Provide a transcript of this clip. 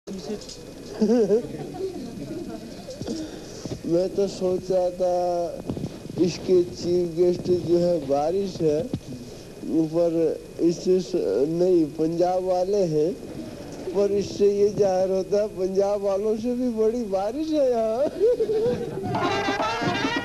मैं तो सोच रहा था इसके चीफ गेस्ट जो है बारिश है, पर इससे नहीं पंजाब वाले हैं, पर इससे ये जाहिर होता है पंजाब वालों से भी बड़ी बारिश है यहाँ।